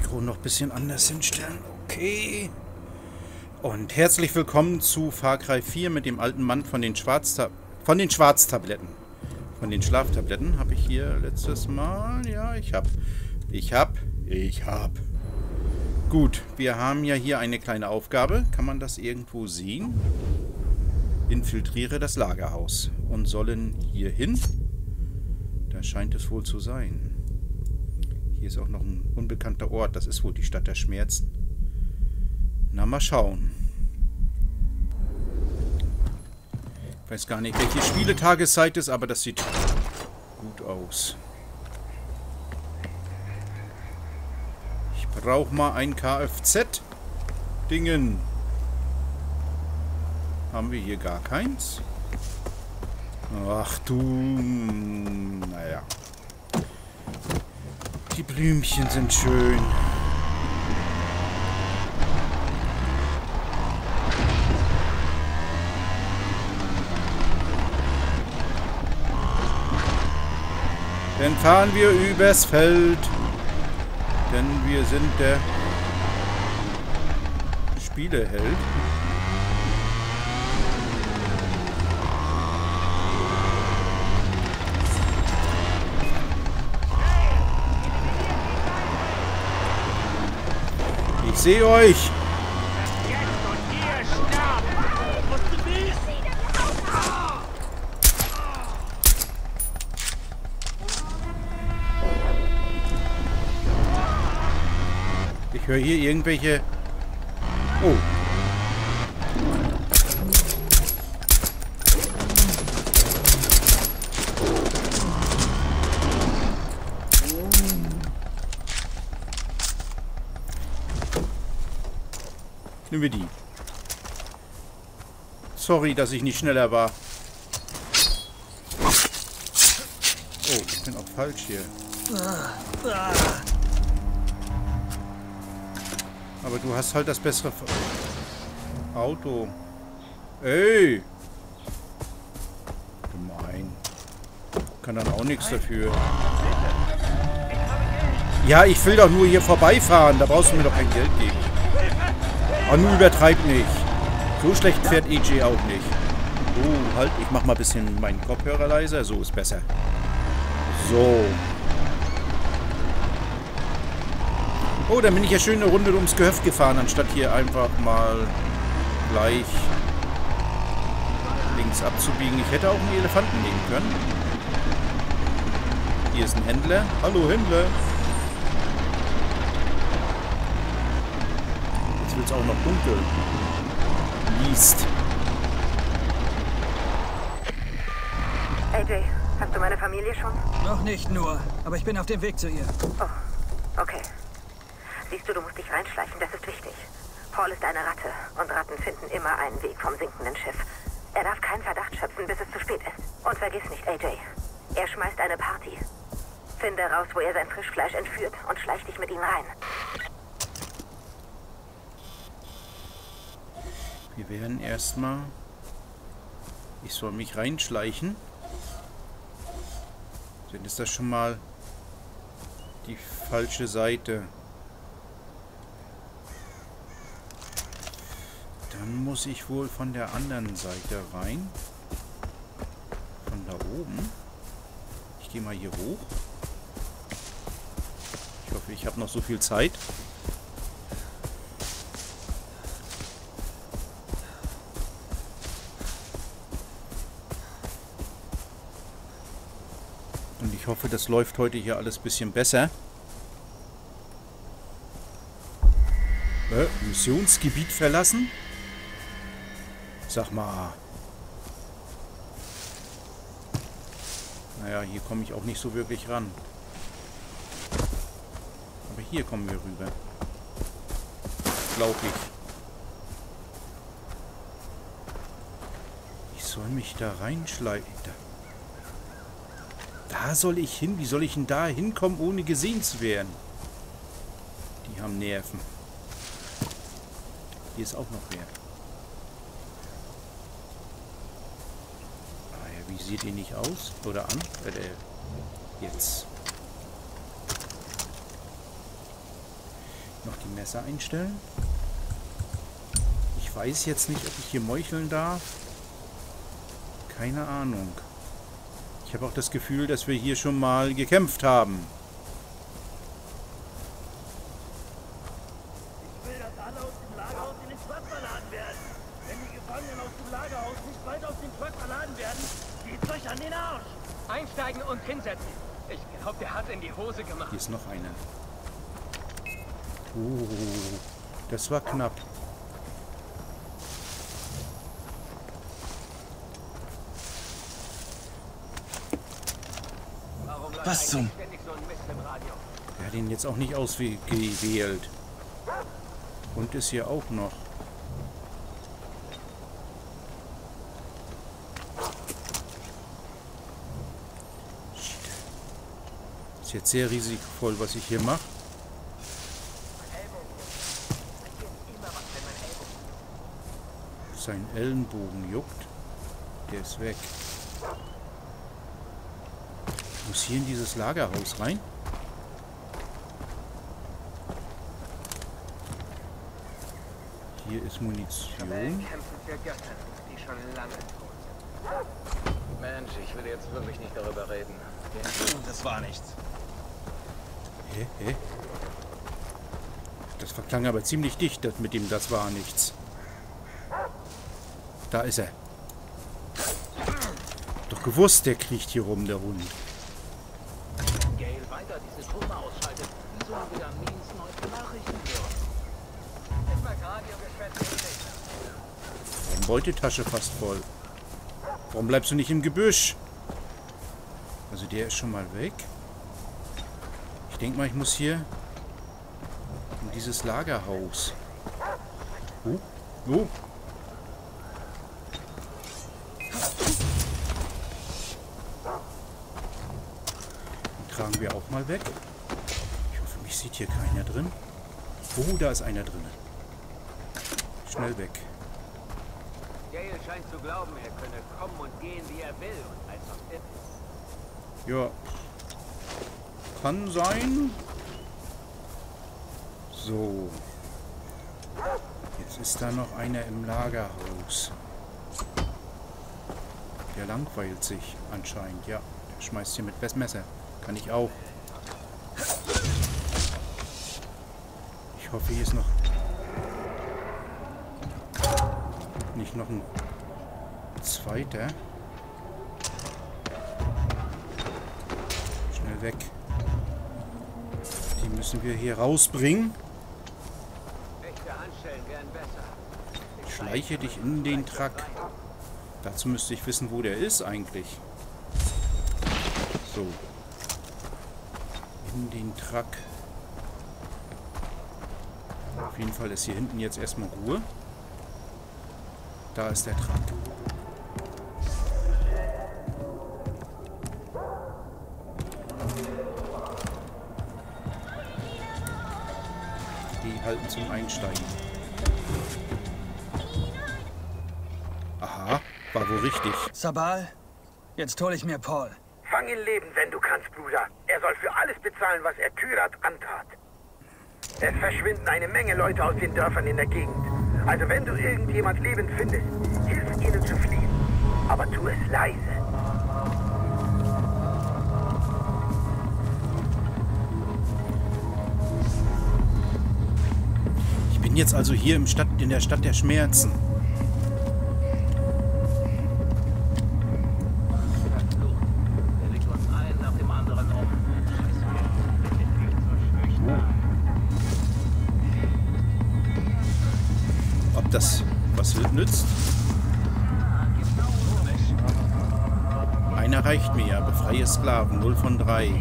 Mikro noch ein bisschen anders hinstellen. Okay. Und herzlich willkommen zu Far Cry 4 mit dem alten Mann von den Schwarztabletten. Von den Schlaftabletten habe ich hier letztes Mal... Ja, ich hab. Gut, wir haben ja hier eine kleine Aufgabe. Kann man das irgendwo sehen? Infiltriere das Lagerhaus. Und sollen hier hin? Da scheint es wohl zu sein. Hier ist auch noch ein unbekannter Ort. Das ist wohl die Stadt der Schmerzen. Na, mal schauen. Ich weiß gar nicht, welche Spieletageszeit ist, aber das sieht gut aus. Ich brauche mal ein Kfz-Dingen. Haben wir hier gar keins? Ach du... Naja. Die Blümchen sind schön. Dann fahren wir übers Feld. Denn wir sind der Spieleheld. Ich sehe euch. Ich höre hier irgendwelche... Oh. Nehmen wir die. Sorry, dass ich nicht schneller war. Oh, ich bin auch falsch hier. Aber du hast halt das bessere Auto. Ey! Gemein. Kann dann auch nichts dafür. Ja, ich will doch nur hier vorbeifahren. Da brauchst du mir doch kein Geld geben. Oh, nur übertreib nicht. So schlecht fährt EJ auch nicht. Oh, halt. Ich mach mal ein bisschen meinen Kopfhörer leiser. So ist besser. So. Oh, dann bin ich ja schön eine Runde ums Gehöft gefahren, anstatt hier einfach mal gleich links abzubiegen. Ich hätte auch einen Elefanten nehmen können. Hier ist ein Händler. Hallo, Händler. Jetzt wird es auch noch dunkel. Liest. AJ, hast du meine Familie schon? Noch nicht nur, aber ich bin auf dem Weg zu ihr. Oh, okay. Siehst du, du musst dich reinschleichen, das ist wichtig. Paul ist eine Ratte und Ratten finden immer einen Weg vom sinkenden Schiff. Er darf keinen Verdacht schöpfen, bis es zu spät ist. Und vergiss nicht, AJ, er schmeißt eine Party. Finde raus, wo er sein Frischfleisch entführt und schleich dich mit ihm rein. Wir werden erstmal... Ich soll mich reinschleichen. Dann ist das schon mal die falsche Seite. Dann muss ich wohl von der anderen Seite rein. Von da oben. Ich gehe mal hier hoch. Ich hoffe, ich habe noch so viel Zeit. Und ich hoffe, das läuft heute hier alles ein bisschen besser. Missionsgebiet verlassen? Sag mal. Naja, hier komme ich auch nicht so wirklich ran. Aber hier kommen wir rüber. Glaube ich. Ich soll mich da reinschleichen. Da soll ich hin? Wie soll ich denn da hinkommen, ohne gesehen zu werden? Die haben Nerven. Hier ist auch noch wer. Wie sieht die nicht aus? Oder an? Jetzt. Noch die Messer einstellen. Ich weiß jetzt nicht, ob ich hier meucheln darf. Keine Ahnung. Ich habe auch das Gefühl, dass wir hier schon mal gekämpft haben. Ich will, dass alle aus dem Lagerhaus in den Truck verladen werden. Wenn die Gefangenen aus dem Lagerhaus nicht bald aus dem Truck verladen werden, geht's euch an den Arsch. Einsteigen und hinsetzen. Ich glaube, der hat in die Hose gemacht. Hier ist noch einer. Das war knapp. Was zum? Er hat ihn jetzt auch nicht ausgewählt. Und ist hier auch noch. Ist jetzt sehr risikovoll, was ich hier mache. Sein Ellenbogen juckt. Der ist weg. Ich muss hier in dieses Lagerhaus rein. Hier ist Munition. Kämpfen für Götter, die schon lange tot sind. Mensch, ich will jetzt wirklich nicht darüber reden. Das war nichts. Hä? Das verklang aber ziemlich dicht, das mit dem das war nichts. Da ist er. Doch gewusst, der kriecht hier rum, der Hund. Gale weiter diese Truppe ausschaltet. Wieso haben wir am Means neueste Nachrichten für uns? Ist mal Radiogeschwätz. Deine Beutetasche fast voll. Warum bleibst du nicht im Gebüsch? Also der ist schon mal weg. Ich denke mal, ich muss hier in dieses Lagerhaus. Oh. Den tragen wir auch mal weg. Ich hoffe, mich sieht hier keiner drin. Oh, da ist einer drin. Schnell weg. Gale scheint zu glauben, er könne kommen und gehen, wie er will. Und einfach ist. Ja. Kann sein. So. Jetzt ist da noch einer im Lagerhaus. Der langweilt sich anscheinend. Ja, der schmeißt hier mit Messer. Kann ich auch. Ich hoffe, hier ist noch... nicht noch ein zweiter. Schnell weg. Die müssen wir hier rausbringen. Echte Handschellen wären besser. Schleiche dich in den Truck. Dazu müsste ich wissen, wo der ist eigentlich. So. In den Truck. Auf jeden Fall ist hier hinten jetzt erstmal Ruhe. Da ist der Truck. Die halten zum Einsteigen. Aha, war wohl richtig. Sabal, jetzt hole ich mir Paul. Fang ihn lebend, wenn du kannst, Bruder. Er soll für alles bezahlen, was er Kyrat antat. Es verschwinden eine Menge Leute aus den Dörfern in der Gegend. Also wenn du irgendjemand lebend findest, hilf ihnen zu fliehen. Aber tu es leise. Ich bin jetzt also hier in der Stadt der Schmerzen. Der legt uns einen nach dem anderen um. Ob das was nützt? Einer reicht mir ja. Befreie Sklaven. 0 von 3.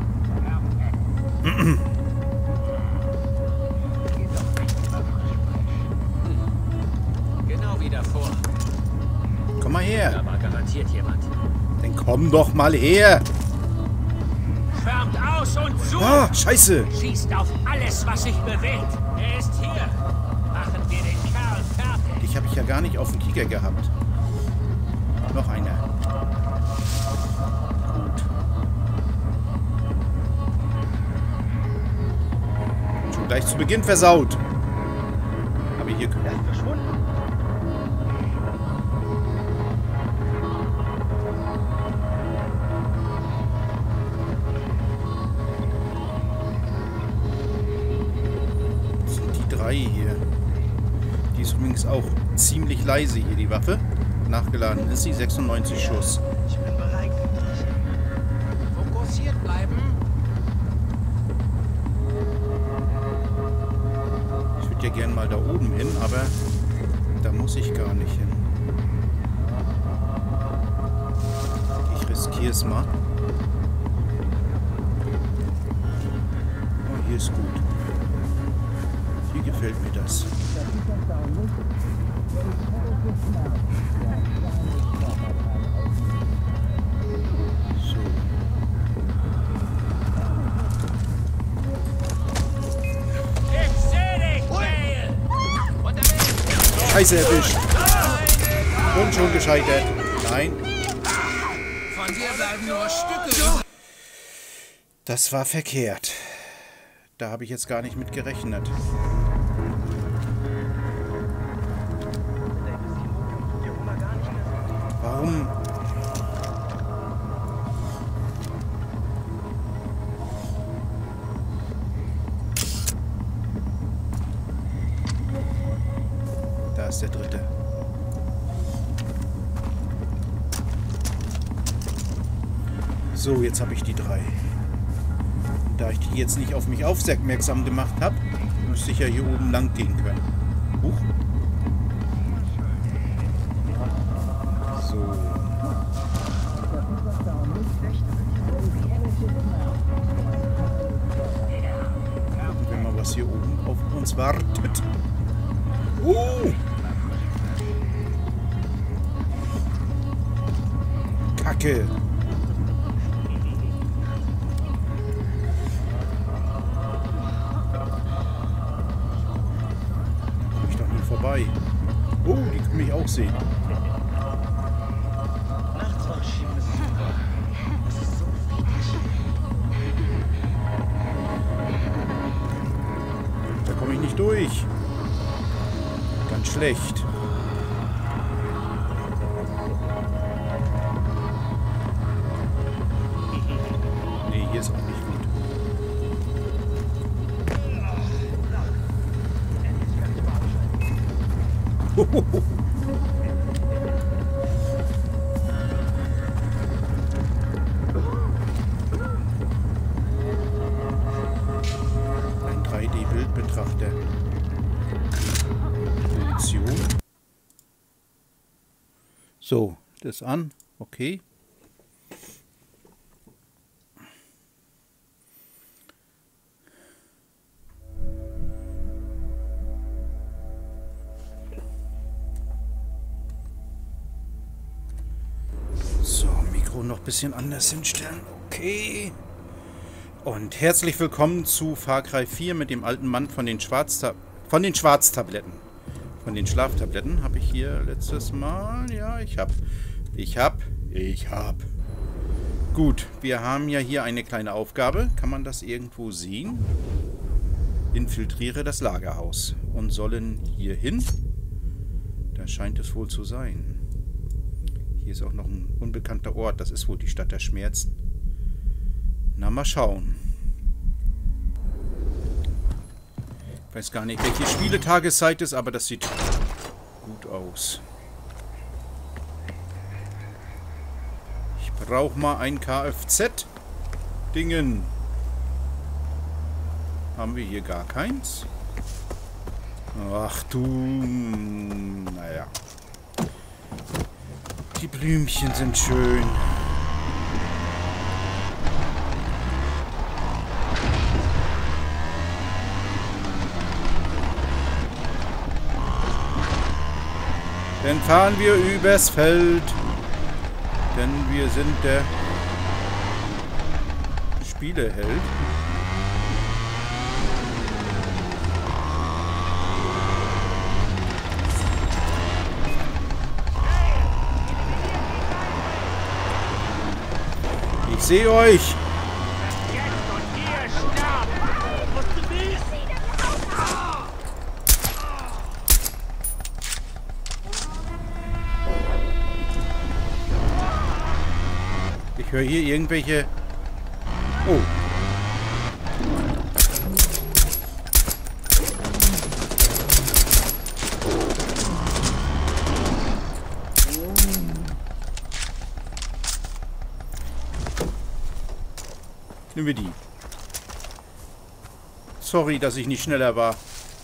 Genau wie davor. Komm mal her. Da war garantiert jemand. Dann komm doch mal her. Schwärmt aus und sucht! Ah, scheiße. Schießt auf alles, was sich bewegt. Er ist hier. Machen wir den Kerl fertig. Dich habe ich ja gar nicht auf dem Kieker gehabt. Noch einer. Gut. Gleich zu Beginn versaut. Aber hier... Er ist verschwunden. Das sind die 3 hier. Die ist übrigens auch ziemlich leise hier, die Waffe. Nachgeladen ist sie, 96 Schuss. Ich bin bereit für dich. Fokussiert bleiben. Ich würde ja gern mal da oben hin, aber da muss ich gar nicht hin. Ich riskiere es mal. Oh, hier ist gut. Hier gefällt mir das. So. Scheiße erwischt. Und schon gescheitert. Nein. Von dir bleiben nur Stücke. Das war verkehrt. Da habe ich jetzt gar nicht mit gerechnet. Warum? Da ist der dritte. So, jetzt habe ich die 3. Da ich die jetzt nicht auf mich aufmerksam gemacht habe, müsste ich ja hier oben lang gehen können. Huch. So. Gucken wir mal, was hier oben auf uns wartet. Kacke. Komm ich doch nie vorbei. Oh, die können mich auch sehen. Nachtwachschieben ist super. Das ist so wichtig. Da komme ich nicht durch. Ganz schlecht. Nee, hier ist auch nicht gut. Ein 3D-Bildbetrachter. Funktion. So, das an. Okay. So, Mikro noch ein bisschen anders hinstellen. Okay. Und herzlich willkommen zu Far Cry 4 mit dem alten Mann von den Schwarztabletten. Von den Schlaftabletten habe ich hier letztes Mal... Ja, ich hab. Gut, wir haben ja hier eine kleine Aufgabe. Kann man das irgendwo sehen? Infiltriere das Lagerhaus. Und sollen hier hin? Da scheint es wohl zu sein. Hier ist auch noch ein unbekannter Ort. Das ist wohl die Stadt der Schmerzen. Na, mal schauen. Ich weiß gar nicht, welche Spieletageszeit ist, aber das sieht gut aus. Ich brauche mal ein Kfz-Dingen. Haben wir hier gar keins? Ach du... Naja. Die Blümchen sind schön. Dann fahren wir übers Feld. Denn wir sind der Spieleheld. Ich sehe euch. höre hier irgendwelche... Oh. Nehmen wir die. Sorry, dass ich nicht schneller war.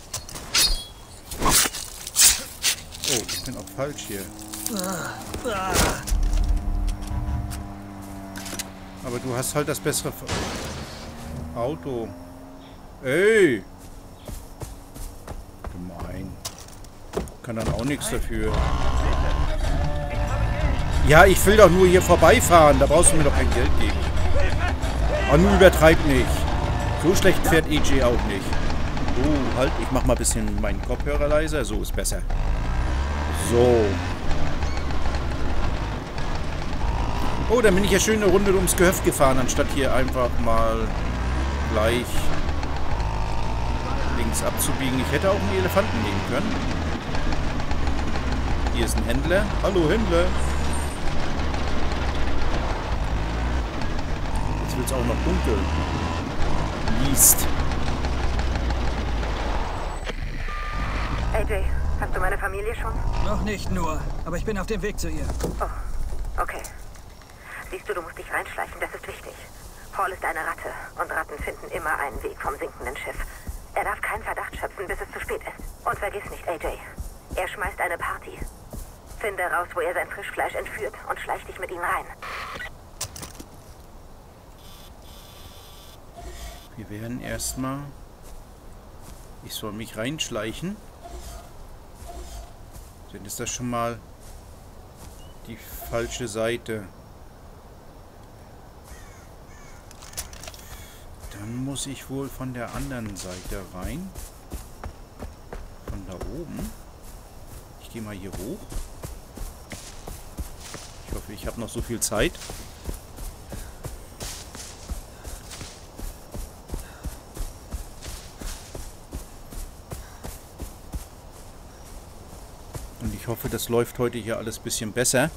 Oh, ich bin auch falsch hier. Aber du hast halt das bessere Auto. Ey! Gemein. Kann dann auch nichts dafür. Ja, ich will doch nur hier vorbeifahren. Da brauchst du mir doch kein Geld geben. Aber nun übertreib nicht. So schlecht fährt EJ auch nicht. Oh, halt, ich mach mal ein bisschen meinen Kopfhörer leiser. So ist besser. So. Oh, dann bin ich ja schön eine Runde ums Gehöft gefahren, anstatt hier einfach mal gleich links abzubiegen. Ich hätte auch einen Elefanten nehmen können. Hier ist ein Händler. Hallo, Händler. Jetzt wird es auch noch dunkel. Liest. AJ, hast du meine Familie schon? Noch nicht nur, aber ich bin auf dem Weg zu ihr. Oh, okay. Siehst du, du musst dich reinschleichen, das ist wichtig. Paul ist eine Ratte und Ratten finden immer einen Weg vom sinkenden Schiff. Er darf keinen Verdacht schöpfen, bis es zu spät ist. Und vergiss nicht, AJ, er schmeißt eine Party. Finde raus, wo er sein Frischfleisch entführt und schleich dich mit ihm rein. Wir werden erstmal... Ich soll mich reinschleichen. Dann ist das schon mal die falsche Seite. Dann muss ich wohl von der anderen Seite rein. Von da oben. Ich gehe mal hier hoch. Ich hoffe, ich habe noch so viel Zeit. Und ich hoffe, das läuft heute hier alles ein bisschen besser.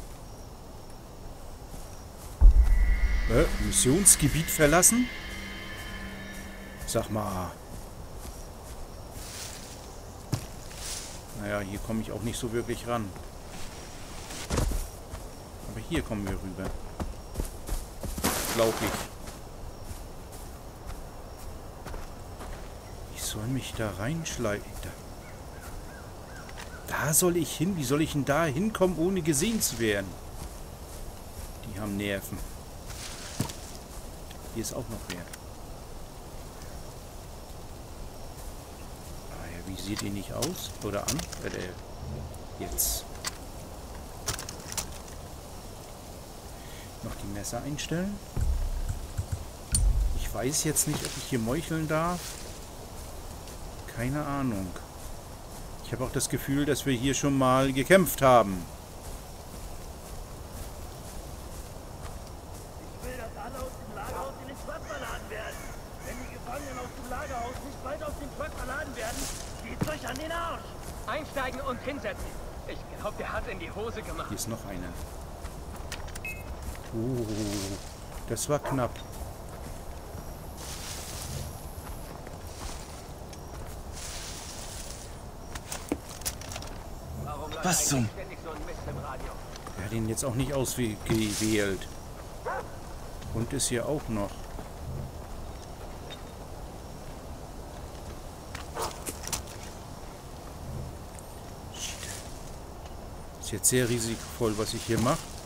Missionsgebiet verlassen? Sag mal. Naja, hier komme ich auch nicht so wirklich ran. Aber hier kommen wir rüber. Glaube ich. Ich soll mich da reinschleichen. Da soll ich hin? Wie soll ich denn da hinkommen, ohne gesehen zu werden? Die haben Nerven. Hier ist auch noch wer. Ah ja, wie sieht die nicht aus? Oder an? Jetzt. Noch die Messer einstellen. Ich weiß jetzt nicht, ob ich hier meucheln darf. Keine Ahnung. Ich habe auch das Gefühl, dass wir hier schon mal gekämpft haben. Ich will, dass alle aus dem Lagerhaus in den Truck verladen werden. Wenn die Gefangenen aus dem Lagerhaus nicht bald aus dem Truck verladen werden, geht's euch an den Arsch. Einsteigen und hinsetzen. Ich glaube, der hat in die Hose gemacht. Hier ist noch einer. Oh, das war knapp. Was zum... Er hat ihn jetzt auch nicht ausgewählt. Und ist hier auch noch. Shit. Ist jetzt sehr risikovoll, was ich hier mache.